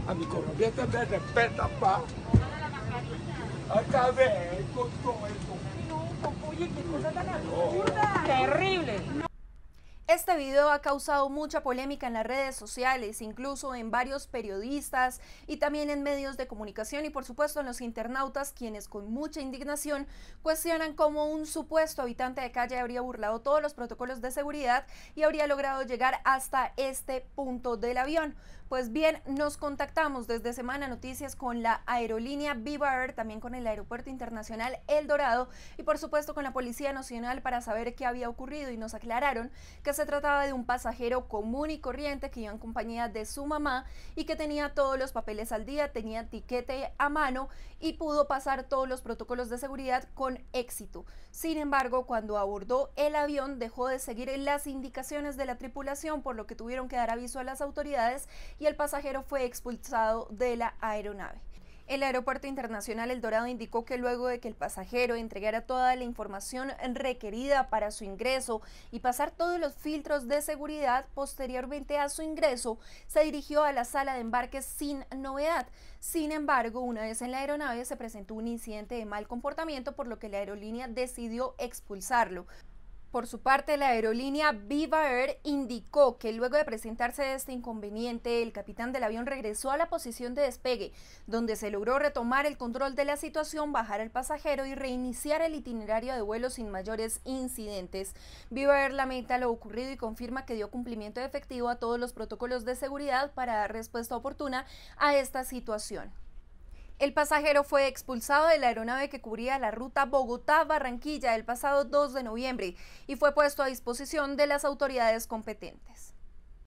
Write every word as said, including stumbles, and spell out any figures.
A mi colombiano me respeta, pa. Acá ve con todo esto. No, oye, qué cosa tan absurda. Terrible. Este video ha causado mucha polémica en las redes sociales, incluso en varios periodistas y también en medios de comunicación y por supuesto en los internautas, quienes con mucha indignación cuestionan cómo un supuesto habitante de calle habría burlado todos los protocolos de seguridad y habría logrado llegar hasta este punto del avión. Pues bien, nos contactamos desde Semana Noticias con la aerolínea Viva Air, también con el Aeropuerto Internacional El Dorado y por supuesto con la Policía Nacional para saber qué había ocurrido, y nos aclararon que se trataba de un pasajero común y corriente que iba en compañía de su mamá y que tenía todos los papeles al día, tenía tiquete a mano y pudo pasar todos los protocolos de seguridad con éxito. Sin embargo, cuando abordó el avión dejó de seguir las indicaciones de la tripulación, por lo que tuvieron que dar aviso a las autoridades y el pasajero fue expulsado de la aeronave. El Aeropuerto Internacional El Dorado indicó que luego de que el pasajero entregara toda la información requerida para su ingreso y pasar todos los filtros de seguridad, posteriormente a su ingreso, se dirigió a la sala de embarques sin novedad. Sin embargo, una vez en la aeronave se presentó un incidente de mal comportamiento, por lo que la aerolínea decidió expulsarlo. Por su parte, la aerolínea Viva Air indicó que luego de presentarse este inconveniente, el capitán del avión regresó a la posición de despegue, donde se logró retomar el control de la situación, bajar al pasajero y reiniciar el itinerario de vuelo sin mayores incidentes. Viva Air lamenta lo ocurrido y confirma que dio cumplimiento efectivo a todos los protocolos de seguridad para dar respuesta oportuna a esta situación. El pasajero fue expulsado de la aeronave que cubría la ruta Bogotá-Barranquilla el pasado dos de noviembre y fue puesto a disposición de las autoridades competentes.